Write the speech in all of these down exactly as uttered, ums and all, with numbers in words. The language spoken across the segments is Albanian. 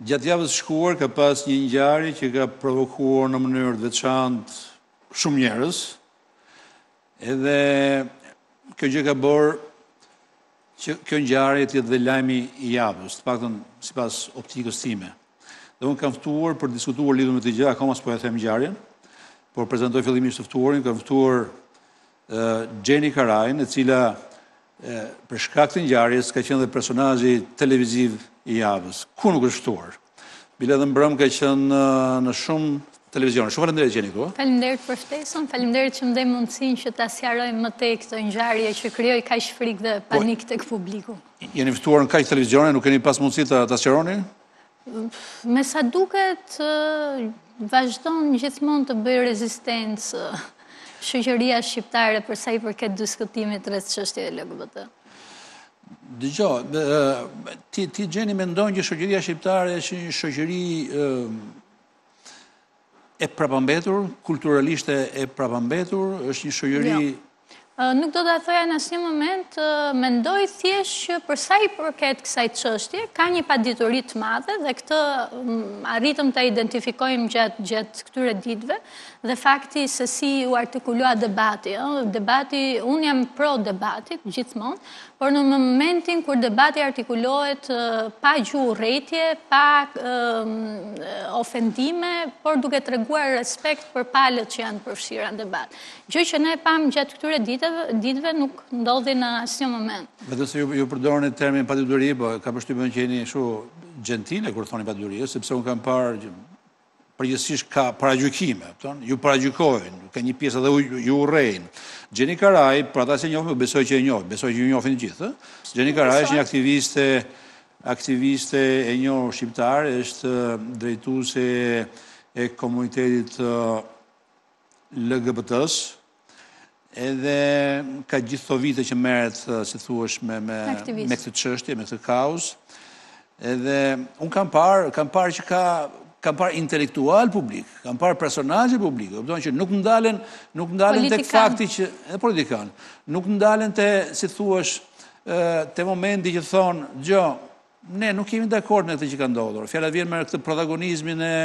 Gjatë javës shkuar ka pas një ngjarje që ka provokuar në mënyrë të veçantë shumë njerëz, edhe kjo gjë ka bërë që kjo ngjarje të jetë dhe lajmi i javës, të paktën sipas optikës time. Dhe unë kam ftuar për të diskutuar lidhur me këtë gjë, akoma s'po e them ngjarjen, por prezantoj fillimisht të ftuarin, kam ftuar Gjeni Karajin, e cila për shkak të ngjarjes ka qenë dhe personazhi televiziv i javës. Ku nuk është ftuar? Bile dhe mbrëm ka qenë në shumë televizione. Shumë faleminderit Gjeni këtu. Faleminderit për ftesën, faleminderit që më ndej mundësinë që ta sqaroj më tej këtë ngjarje që krijoi kaq frikë dhe panik tek publiku. Jeni ftuar në kaq televizione, nuk keni pas mundësi ta ta sqaroni? Me sa duket, vazhdon gjithmonë të bëjë rezistencë shoqëria shqiptare për sa i përket diskutimit rreth çështjeve L G B T. Dgjoj, ti ti Gjeni mendon që shoqëria shqiptare është një shoqëri e prapambetur, kulturalisht e prapambetur, është një shoqëri... Nuk do të thoja në asnjë moment, mendoj thjesht që për sa i përket kësaj çështje, ka një padituri të madhe dhe këtë arritëm ta identifikojmë gjatë gjatë këtyre ditëve, dhe fakti se si u artikulua debati. Debati, unë jam pro debatit gjithmonë, por në momentin kur debati artikulohet pa gjuhërrëtie, pa ofendime, por duke treguar respekt për palët që janë përfshira në debat. Gjë që ne pam gjatë këtyre ditëve nuk ndodhi në asnjë moment. Vetëm se ju përdorni termin padituri, po ka përshtypjen që jeni kështu gjentile kur thoni padituri, sepse unë kam parë përgjithsisht ka paragjykime, ju paragjykojnë, ka një pjesë edhe ju urrejnë. Gjeni Karaj, për ata që njohin, besoj që e njohin, besoj që ju njohin gjithë. Gjeni Karaj është një aktiviste, aktiviste e njohur shqiptare, është drejtuese e komunitetit L G B T-s, edhe ka gjithë këto vite që merret, si thuash, me me me këtë çështje, me këtë kauzë. Edhe un kam parë, kam parë që ka kam parë intelektual publik, kam parë personazhe publik, kupton që nuk ndalen, nuk ndalen tek fakti që edhe politikan, nuk ndalen te, si thuash, te momenti që thon, "Gjo, ne nuk jemi dakord me këtë që ka ndodhur." Fjala vjen me këtë protagonizmin e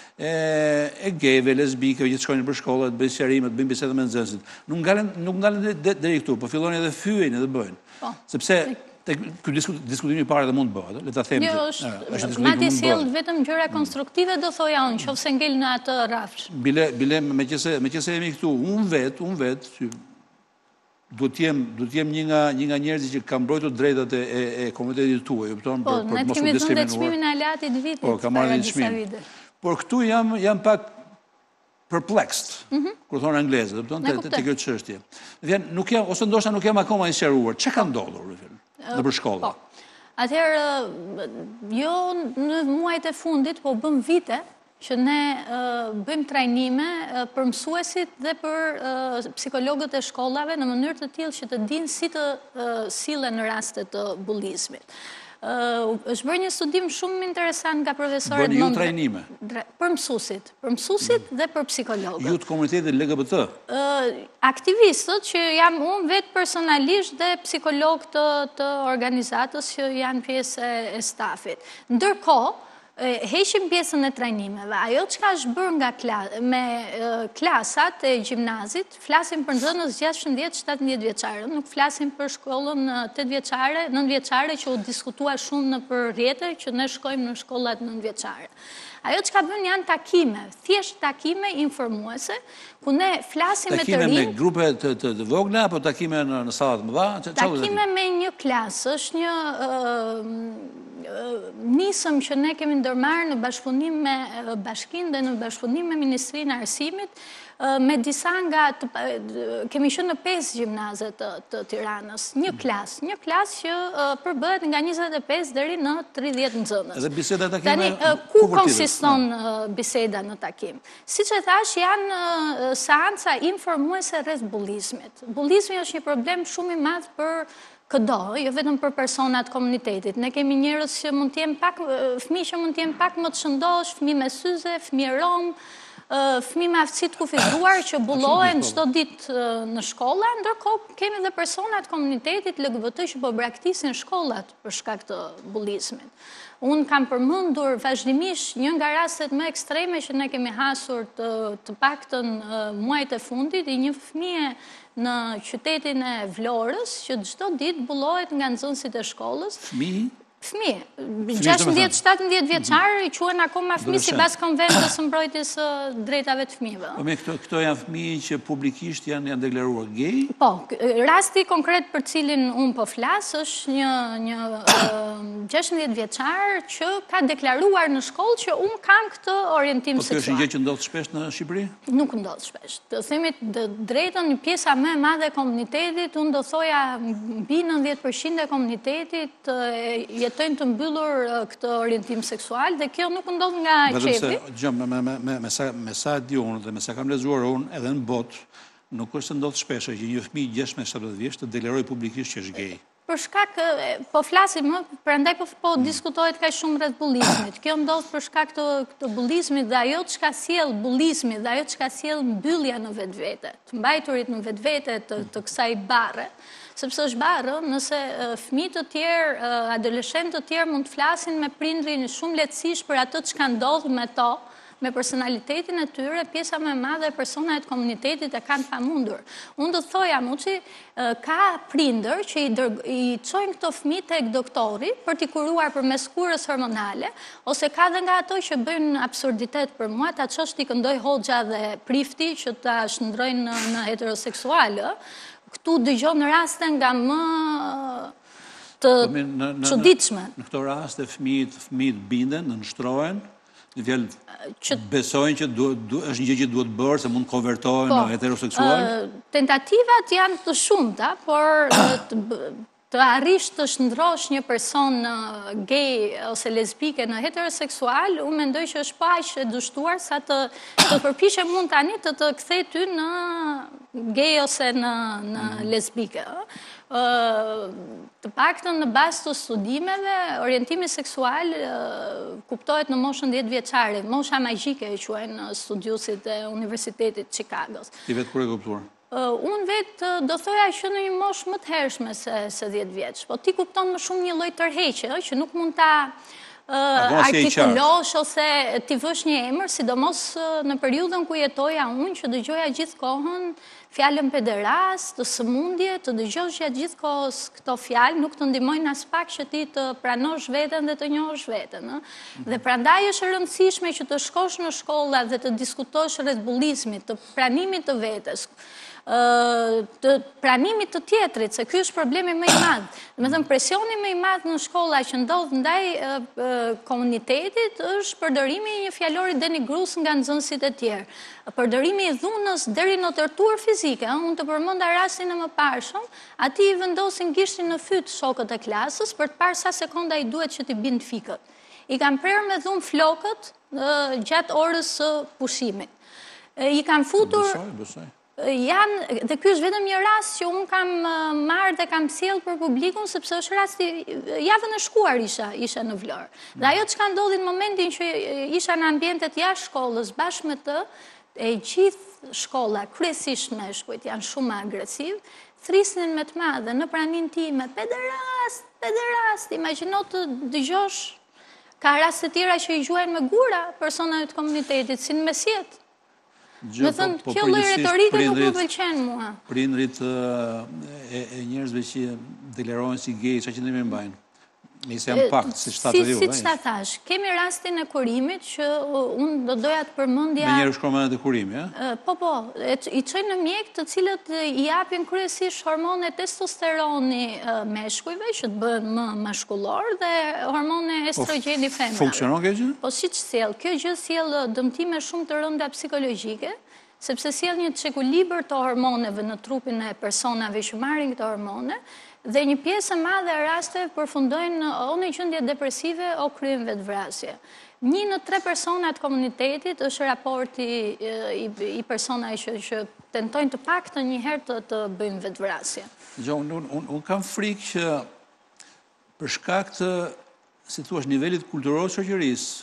e gejve, lesbikëve që shkojnë për shkolla, të bëjnë sqarime, të bëjnë biseda me nxënësit. Nuk ngalen, nuk ngalen deri këtu, po fillojnë edhe fyejnë edhe bëjnë. Sepse ky diskutim i parë dhe mund të bëhet, le ta them. Jo, është madje sjell vetëm gjëra konstruktive, do thoja unë, nëse ngel në atë rrafsh. Bile, bile meqense meqense jemi këtu, unë vet, unë vet, duhet të jem, duhet të jem një nga një nga njerëzit që kanë mbrojtur drejtat e e komunitetit tuaj, e kupton, për për mos u diskriminuar. Po, ne kemi dhënë çmimin e Alatit vitit. Po, kam marrë çmimin. Por këtu jam jam pak perplexed, kur thonë anglezët, e kupton, te kjo çështje. Vjen, nuk jam, ose ndoshta nuk jam akoma i sqaruar. Çka ka ndodhur në për shkolla? Atëherë, jo në muajt e fundit, po bëm vite që ne bëjmë trajnime për mësuesit dhe për psikologët e shkollave në mënyrë të tillë që të dinë si të sillen në raste të bullizmit. Është bërë një studim shumë interesant nga profesorët. Bëni ju trajnime? Për mësuesit, për mësuesit dhe për psikologët. Ju të komunitetit L G B T? Aktivistët që jam unë vetë personalisht dhe psikolog të organizatës që janë pjesë e stafit. Ndërkohë, heqim pjesën e trajnimeve. Ajo që ka është bërë nga me klasat e gjimnazit, flasim për nxënës gjashtëdhjetë shtatëdhjetë vjeçare, nuk flasim për shkollën tetë vjeçare, nëntë vjeçare që u diskutua shumë në për rrjete, që ne shkojmë në shkollat nëntë vjeçare. Ajo që ka bën janë takime, thjesht takime informuese, ku ne flasim me të rinj. Takime me grupe të vogla, apo takime në sallat më dha? Takime me një klasë, është një nisëm që ne kemi ndërmarrë në bashkëpunim me Bashkinë dhe në bashkëpunim me Ministrinë e Arsimit, me disa nga, kemi qenë në pesë gjimnaze të Tiranës, një klasë, një klasë që përbëhet nga njëzet e pesë deri në tridhjetë nxënës. Edhe biseda e takime? Tani, ku konsiston biseda në takim? Si që thash, janë seanca informuese rreth bullizmit. Bullizmi është një problem shumë i madh për këdo, jo vetëm për personat komunitetit. Ne kemi njerëz që mund të jenë pak, fëmijë që mund të jenë pak më të shëndosh, fëmijë me syze, fëmijë rom, fëmijë me aftësi të kufizuar që bullohen çdo ditë në shkolla, ndërkohë kemi edhe persona të komunitetit L G B T që po braktisin shkollat për shkak të bullizmit. Unë kam përmendur vazhdimisht një nga rastet më ekstreme që ne kemi hasur të, të paktën muajt e fundit, i një fëmije në qytetin e Vlorës që çdo ditë bullohet nga nxënësit e shkollës. Fëmijë? Fëmijë, gjashtëdhjetë shtatëdhjetë vjeçar i quhen akoma fëmijë sipas konventës së mbrojtjes së drejtave të fëmijëve. Po me këto, këto janë fëmijë që publikisht janë, janë deklaruar gay? Po, rasti konkret për cilin unë po flas është një, një uh, gjashtëdhjetë vjeçar që ka deklaruar në shkollë që unë kam këtë orientim seksual. Po seksual. kjo është një gjë që ndodh shpesh në Shqipëri? Nuk ndodh shpesh. Të themi të drejtën, një pjesa më e madhe e komunitetit, unë do thoja mbi nëntëdhjetë përqind e komunitetit jetojnë të mbyllur këtë orientim seksual dhe kjo nuk ndodh nga qefi. Gjë, me, me, me, me, sa, me sa di unë dhe me sa kam lexuar unë edhe në botë, nuk është ndodh shpesh që një fëmijë gjashtëdhjetë shtatëdhjetë vjeç të deklarojë publikisht që është gay. Për shkak, po flasim, prandaj po, po diskutohet kaq shumë rreth bullizmit. Kjo ndodh për shkak të, të bullizmit dhe ajo çka sjell bullizmi dhe ajo çka sjell mbyllja në vetvete, të mbajturit në vetvete të, të kësaj barre. Sepse është barë, nëse fëmijë të tjerë, adoleshentë të tjerë mund të flasin me prindrin shumë lehtësisht për atë që ka ndodhur me to, me personalitetin e tyre, pjesa më e madhe e personave të komunitetit e kanë pamundur. Unë do të thoja, Muçi, ka prindër që i, dërg, i çojnë këto fëmijë tek doktori për t'i kuruar përmes kurës hormonale, ose ka dhe nga ato që bëjnë absurditet për mua, ta çosh t'i këndoj Hoxha dhe Prifti që ta shndrojnë në, në heteroseksualë. Këtu dëgjon raste nga më të çuditshme. Në këto raste fëmijët fëmijët binden, nënshtrohen, në fjalë besojnë që duhet du, është një gjë që duhet bërë se mund të konvertohen në heteroseksual. Tentativat janë të shumta, por të, të arrish të shndrosh një person gay ose lesbike në heteroseksual, unë mendoj që është pa aq e dështuar sa të të përpiqe mund tani të të kthej ty në gay ose në, në lesbike. Të paktën në bazë të studimeve, orientimi seksual kuptohet në moshën dhjetë vjeçare, mosha magjike e quajnë studiuesit e Universitetit Chicagos. Ti vetë kur e kuptuar? Unë vetë do thoja që në një moshë më të hershme se, se dhjetë vjeç, po ti kupton më shumë një lloj tërheqje, që nuk mund ta uh, artikulosh ose ti vësh një emër, sidomos në periudhën ku jetoja unë, që dëgjoja gjithkohën fjalën pederast, të sëmundje, të dëgjosh gjatë gjithë kohës këto fjalë, nuk të ndihmojnë as pak që ti të pranosh veten dhe të njohësh veten. Ë? Dhe prandaj është e rëndësishme që të shkosh në shkolla dhe të diskutosh rreth bullizmit, të pranimit të vetes, të pranimit të tjetrit, se ky është problemi më i madh. Domethënë presioni më i madh në shkolla që ndodh ndaj komunitetit është përdorimi i një fjalori denigrues nga nxënësit e tjerë. Përdorimi i dhunës deri në torturë fizike. Unë të përmenda rastin e mëparshëm, aty i vendosin gishtin në fyt shokët e klasës për të parë sa sekonda i duhet që t'i bind fikët. I kanë prerë me dhunë flokët gjatë orës së pushimit. I kanë futur... Besoj, besoj. Janë, dhe ky është vetëm një rast që unë kam marrë dhe kam sjellë për publikun, sepse është rasti, javën e shkuar isha, isha në Vlorë. Dhe ajo që ka ndodhi në momentin që isha në ambientet jashtë shkollës, bashkë me të, e gjithë shkolla, kryesisht meshkujt, janë shumë agresiv, thrisnin me të madhe në pranin time, pederast, pederast, imagjino të dëgjosh, ka raste tjera që i gjuajnë me gura personat të komunitetit, si në mesjet. Me thënë, kjo lloj retorike nuk më pëlqen mua. Prindrit e, e njerëzve që deklarohen si gay, çka qëndrimi mbajnë? Nëse janë pak, si shtatë riu. Si që ta thash, kemi rastin e kurimit që unë do doja të përmendja... Me njerë shkromenat e kurimi, ja? Po, po, i çojnë në mjek të cilët i japin kryesisht hormone testosteroni meshkujve, që të bëhen më mashkullor, dhe hormone estrogeni femrave. Funksionon kjo gjë? Po, si që sjell, kjo gjë sjell dëmtime shumë të rënda psikologjike, sepse sjell një çekuilibër të hormoneve në trupin e personave që marrin këto hormone, dhe një pjesë e madhe e rasteve përfundojnë o në gjendje depresive o kryejnë vetvrasje. Një në tre persona të komunitetit është raporti i, i personave që, që tentojnë të paktën një herë të, të bëjnë vetvrasje. Gjo, unë un, un, un kam frikë që për shkak të, si thua, nivelit kulturor të shoqërisë,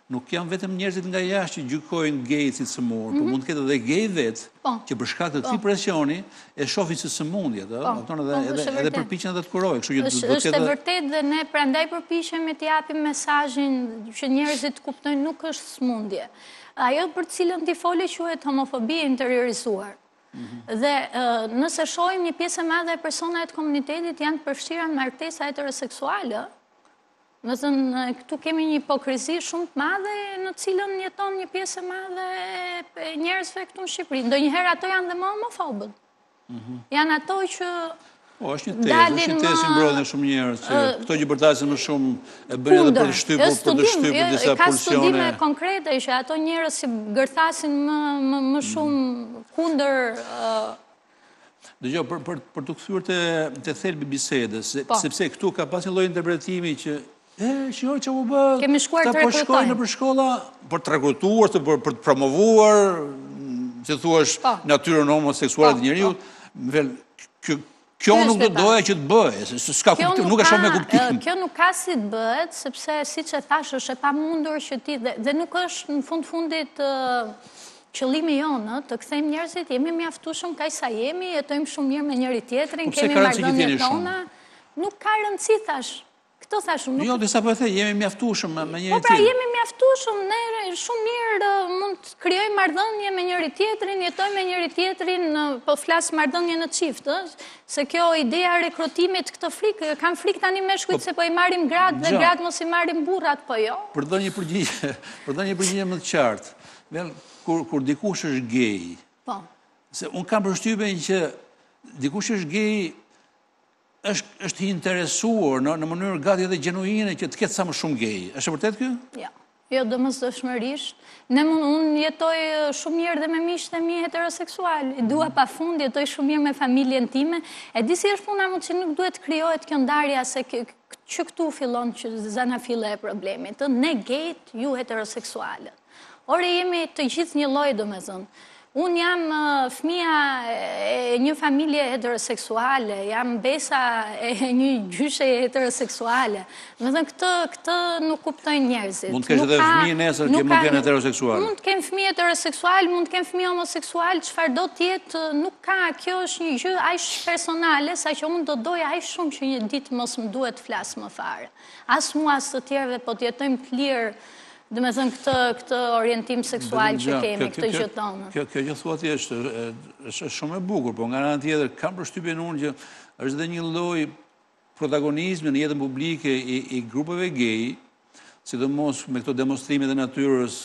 nuk janë vetëm njerëzit nga jashtë që gjykojnë gay si sëmurë, por mund të ketë edhe gay vetë, që për shkak të këtij presioni e shohin si sëmundje, edhe edhe përpiqen edhe të kurojë. Kështu që Është është e vërtetë dhe ne prandaj përpiqemi të japim mesazhin që njerëzit kuptojnë nuk është sëmundje. Ajo për cilën ti fole quhet homofobi interiorizuar. Dhe nëse shohim një pjesë e madhe e personave të komunitetit janë të përfshira në martesa heteroseksuale, më thënë, këtu kemi një hipokrizi shumë të madhe në cilën jeton një pjesë e madhe e njerëzve këtu në Shqipëri. Ndonjëherë ato janë dhe më homofobët. Janë ato që Po, është një tezë, është një tezë që mbrojnë shumë njerëz, që këto që bërtasin më shumë e bëjnë edhe për të shtypur, për të shtypur disa ka pulsione. studime konkrete që ato njerëz që gërthasin më shumë kundër. Dëgjoj, për të kthyer te thelbi bisedës, sepse këtu ka pas një lloj interpretimi që e, shiko që u bë, kemi shkuar të po shkojnë nëpër shkolla për të rekrutuar, për të promovuar, si thuash, natyrën homoseksuale të njeriut. Kjo nuk do doja që të bëhe, nuk e shumë me kuptim. Kjo nuk ka si të bëhet, sepse si që thash është e pa mundur që ti, dhe nuk është në fund fundit qëllimi jonë, të kthejmë njerëzit, jemi mjaftueshëm kaq sa jemi, jetojmë shumë mirë me njëri tjetrin, kemi marrëdhëniet tona, nuk ka rëndësi thash. Këto thashun. Jo, disa po e the, jemi mjaftueshëm me njëri tjetrin. Po pra, jemi mjaftueshëm, ne shumë mirë mund të krijojmë marrëdhënie me njëri tjetrin, jetojmë me njëri tjetrin, po flas marrëdhënie në çift, se kjo ideja e rekrutimit këtë frikë, kanë frikë tani meshkujt se po i marrim gratë dhe gratë mos i marrim burrat, po jo. Për të dhënë një përgjigje, për të dhënë një përgjigje më të qartë. Vel, kur kur dikush është gay. Po. Se un kam përshtypjen që dikush është gay është është i interesuar në në mënyrë gati edhe gjenuine që të ketë sa më shumë gay. Është e vërtetë kjo? Jo. Jo, domosdoshmërisht. Ne unë jetoj shumë mirë dhe me miqtë e mi heteroseksual. I dua pafund, jetoj shumë mirë me familjen time. E di si është puna, që nuk duhet krijohet kjo ndarja se që këtu fillon që zanafilla e problemit. Ne gayt, ju heteroseksualët. Ore jemi të gjithë një lloj, domethënë. Unë jam fëmia e një familje heteroseksuale, jam besa e një gjyshe heteroseksuale. Më thënë, këtë, këtë nuk kuptojnë njerëzit. Mund të kesh edhe fëmijë nesër që mund të kenë heteroseksual. Mund të kenë fëmijë heteroseksual, mund të kenë fëmijë homoseksual, çfarë do të jetë, nuk ka, kjo është një gjë aq personale, saqë unë do doja aq shumë që një ditë mos më duhet të flas më fare. As mua as të tjerëve, po të jetojmë të lirë. Dhe me thënë këtë orientim seksual që kemi, këtë gjëtonë. Kjo që thua ti është shumë e bukur, po nga nga tjetër, kam përshtypjen unë që është dhe një lloj protagonizmi në jetën publike i grupeve gay, sidomos me këto demonstrime dhe natyrës,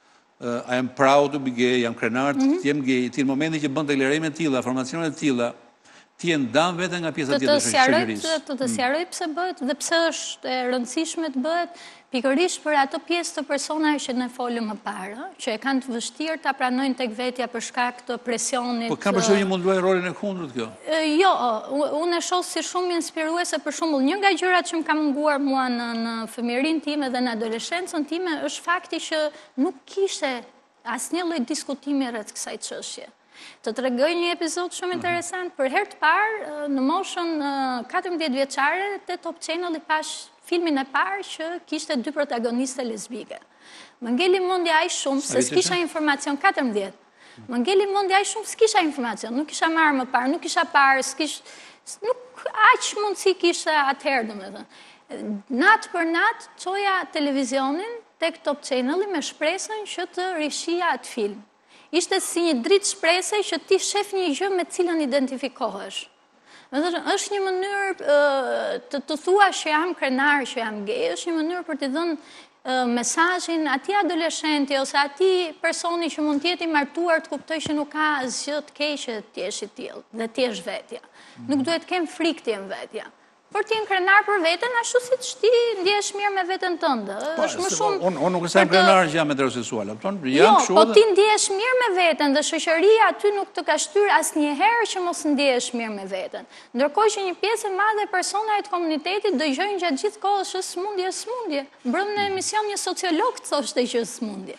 I am proud to be gay, jam krenar të jem gay, ti në momentin që bën deklarime të tilla, formacione të tilla, ti e ndan veten nga pjesa tjetër e shoqërisë. Të të sqaroj pse bëhet dhe pse është e rëndësishme të bëhet, pikërisht për ato pjesë të personave që ne folëm më parë, që e kanë të vështirë ta pranojnë tek vetja për shkak të presionit. Po kam përshtypjen që mund luaj rolin e kundërt kjo. Jo, unë e shoh si shumë inspiruese, për shembull, një nga gjërat që më ka munguar mua në në fëmijërinë time dhe në adoleshencën time është fakti që nuk kishte asnjë lloj diskutimi rreth kësaj çështje. Të të regoj një epizod shumë interesant. Për herë të parë, në moshën katërmbëdhjetë vjeçare, te Top Channel i pash filmin e parë që kishte dy protagoniste lesbike. Më ngeli mendja aq shumë se s'kisha informacion, katërmbëdhjetë. Më ngeli mendja aq shumë s'kisha informacion, nuk kisha marrë më parë, nuk kisha parë, s'kish nuk aq mundësi kisha atëherë, domethënë. Natë për natë çoja televizionin tek Top Channel me shpresën që të rishija atë film. Ishte si një dritë shprese që ti shef një gjë me cilën identifikohesh. Është një mënyrë të të thua që jam krenar, që jam gay, është një mënyrë për të dhënë mesazhin atij adoleshenti ose atij personi që mund të jetë i martuar të kuptojë që nuk ka asgjë të keqe të jesh i tillë dhe të jesh vetja. Nuk duhet të kem frikë të jem vetja. Por ti jenë krenar për veten, ashtu siç ti ndjehesh mirë me veten tënde. Është më shumë. Unë nuk jam krenar që jam heteroseksual, kupton? Jo, po ti ndjehesh mirë me veten dhe shoqëria aty nuk të ka shtyr asnjëherë që mos ndjehesh mirë me veten. Ndërkohë që një pjesë e madhe e personave të komunitetit dëgjojnë gjatë gjithë kohës që smundje, smundje. Brëm në emision një sociolog thoshte që smundje.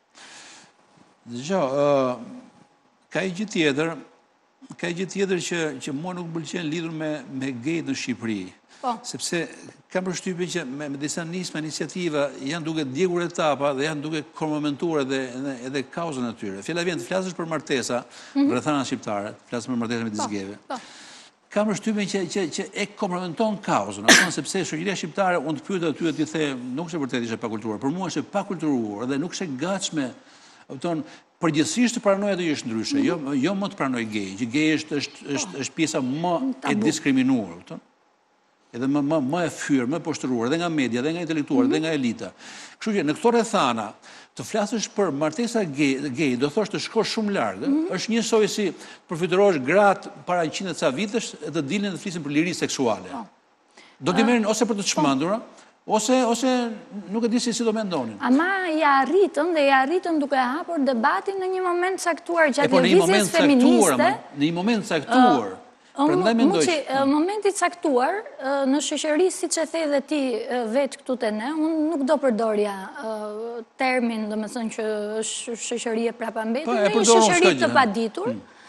Dgjoj, ka një gjë tjetër. Ka gjë tjetër që që mua nuk pëlqen lidhur me me gay në Shqipëri. Po. Sepse kam përshtypjen që me, me disa nisma iniciativa janë duke djegur etapa dhe janë duke komentuar edhe, edhe, edhe kauzën e tyre. Fjala vjen të flasësh për martesa, mm -hmm. rrethana shqiptare, të flasësh për martesa me disgeve. Kam përshtypjen që, që, që e kompromenton kauzën, apo sepse shoqëria shqiptare, unë të pyet aty ti the, nuk është vërtet ishte pakulturuar, por mua është pakulturuar dhe nuk është gatshme, kupton, përgjithsisht të pranoj atë që është ndryshe, mm -hmm. jo, jo më të pranoj gej, që gej është, është, është, është pjesa më e diskriminuar, kupton? Edhe më, më, më e fyrë, më e poshtëruar, dhe nga media, dhe nga intelektuar, mm -hmm. dhe nga elita. Kështu që në këto rrethana, të flasësh për martesa gay, gay do thosh të shkosh shumë larg, mm -hmm. është njësoj si përfiturosh gratë para njëqind ca vitesh dhe dilin dhe flisin për liri seksuale. Oh. Do t'i merrin ose për të çmendura, ose ose nuk e di se si do mendonin. Ama ja arritën dhe ja arritën duke hapur debatin në një moment caktuar gjatë lëvizjes feministe. Në një moment caktuar. Prandaj mendoj. Në momentin caktuar në shoqëri, siç e the dhe ti vetë këtu te ne, unë nuk do përdorja termin, domethënë që është shoqëri e prapambetur, në një shoqëri të paditur.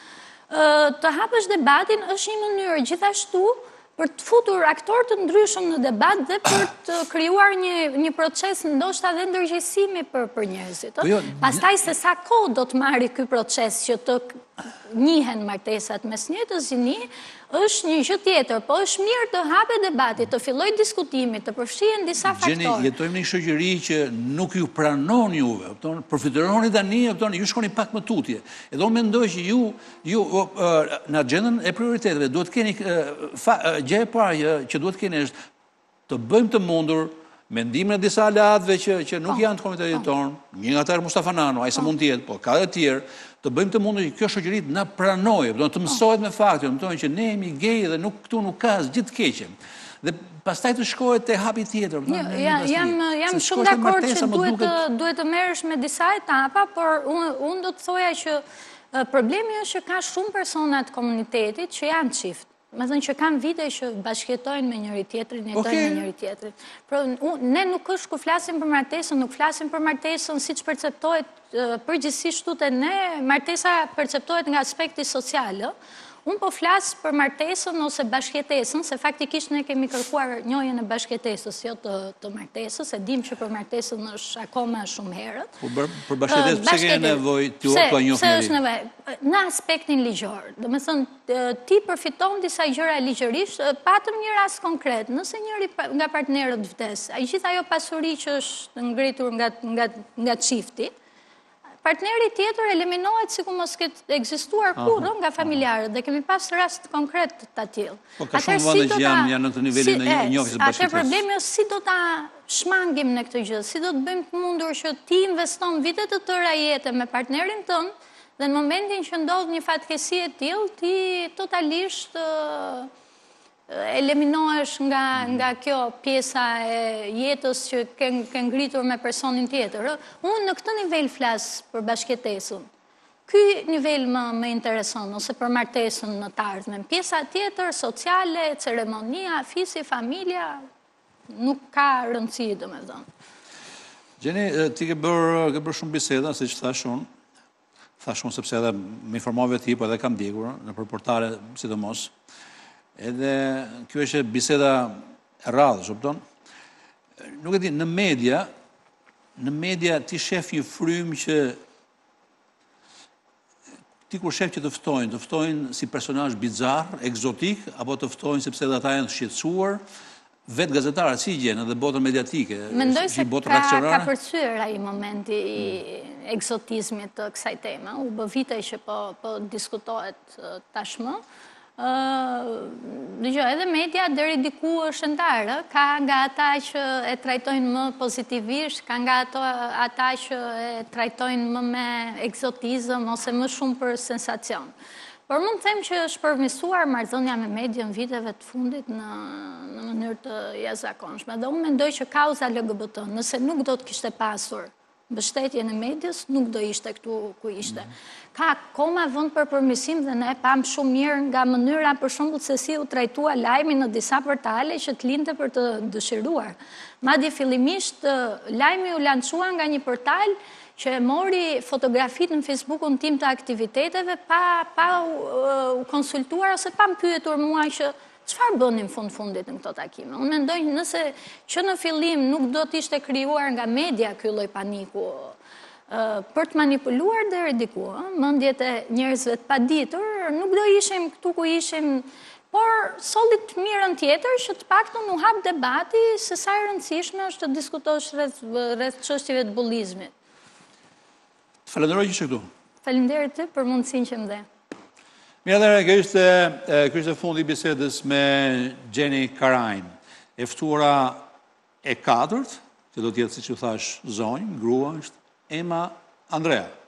Të hapësh debatin është një mënyrë gjithashtu për të futur aktor të ndryshëm në debat dhe për të krijuar një, një proces ndoshta dhe ndërgjegjësimi për, për njerëzit. Jo, pastaj se sa kohë do të marrë ky proces që të njihen martesat mes njëjtës gjini, është një gjë tjetër, po është mirë të hapet debati, të filloj diskutimi, të përfshihen disa faktorë. Gjeni, jetojmë në një shoqëri që nuk ju pranon juve, përfituroni tani, ju shkoni pak më tutje. Edhe unë mendoj që ju, ju në agendën e prioriteteve duhet keni gjë e parë që duhet keni është të bëjmë të mundur mendimin e disa alatëve që, që nuk janë të komitetit tonë, një nga tërë Mustafa Nano, a i se mund tjetë, po ka dhe tjerë, të bëjmë të mundur që kjo shoqërit në pranojë, të mësohet me faktin, të mëtojnë që ne jemi gej dhe nuk, këtu nuk ka gjithë keqen. Dhe pastaj të shkohet te hapi tjetër. Jam shumë dakord që duhet të merresh me disa etapa, por unë do të thoja që problemi është që ka shumë persona të komunitetit që janë çift. Me thënë që kanë vite që bashkëjetojnë me njëri tjetrin, jetojnë me njëri tjetrin. Ne nuk është ku flasim për martesën, nuk flasim për martesën si që perceptohet përgjithsisht këtu te ne, martesa perceptohet nga aspekti social. Unë po flasë për martesën ose bashkëjetesën, se faktikisht ne kemi kërkuar njojën e bashkëjetesës, jo të, të martesës, e dim që për martesën është akoma shumë herët. Për bashkëjetesë, pëse ke nevoj të urtua njofë njëri? Në aspektin ligjor, dhe me thënë, ti përfiton disa gjëra ligjërisht, patëm një rast konkret, nëse njëri nga partnerët vdes, a i gjitha jo pasuri që është ngritur nga, nga, nga çifti, partneri tjetër eliminohet si ku mos këtë egzistuar kurrë nga familjarët, dhe kemi pas rast konkret të tillë. Po ka shumë vende që janë në këtë nivelin e njohjes së bashkëjetesës. Atë problemi është si do ta shmangim në këtë gjë, si do të bëjmë të mundur që ti investon vite të tëra jete me partnerin tënd, dhe në momentin që ndodh një fatkeqësi e tillë, ti totalisht eliminohesh nga, nga kjo pjesa e jetës që ke, ke ngritur me personin tjetër. Unë në këtë nivel flas për bashkëjetesën. Ky nivel më, më intereson, ose për martesën në të ardhmen. Pjesa tjetër, sociale, ceremonia, fisi, familja, nuk ka rëndësi, domethënë. Gjeni, ti ke bërë ke bërë shumë biseda, si që thash unë, thash unë sepse edhe me informove ti, po edhe kam djegur, në për portale, sidomos. Edhe kjo është biseda e radhës, kupton? Nuk e di, në media, në media ti shef një frymë që ti kur shef që të ftojnë, të ftojnë si personazh bizar, egzotik, apo të ftojnë sepse dhe ata janë të shqetësuar, vetë gazetarët si gjenë edhe botën mediatike. Mendoj se ka, ka përcyer ai momenti i egzotizmit të kësaj teme. U bë vite që po, po diskutohet tashmë. Dëgjoj, edhe media deri diku është shëntarë, ka nga ata që e trajtojnë më pozitivisht, ka nga ato, ata që e trajtojnë më me egzotizëm ose më shumë për sensacion. Por mund të them që është përmirësuar marrëdhënia me median viteve të fundit në, në mënyrë të jashtëzakonshme. Dhe unë mendoj që kauza L G B T, nëse nuk do të kishte pasur mbështetjen e medias, nuk do ishte këtu ku ishte. Ka koma vend për përmirësim dhe ne pam shumë mirë nga mënyra për shembull se si u trajtua lajmi në disa portale që të linte për të dëshiruar. Madje fillimisht lajmi u lançua nga një portal që e mori fotografit në Facebookun tim të aktiviteteve pa, pa u konsultuar ose pa më pyetur mua që Çfarë bënim fund fundit në këto takime? Unë mendoj nëse që në fillim nuk do t'ishte krijuar nga media ky lloj paniku për të manipuluar deri diku, mendjet e njerëzve të paditur, nuk do ishim këtu ku ishim, por sollit të mirën tjetër që të paktën u hap debati se sa e rëndësishme është të diskutosh rreth çështjeve të bullizmit. Falenderoj që ishe këtu. Faleminderit ty për mundësinë që më dhe. Mirë dhe kjo ishte, kjo ishte fundi i bisedës me Gjeni Karajn. E ftuara e katërt, që do t'jetë, siç u thash, zonjë, grua, është Ema Andrea.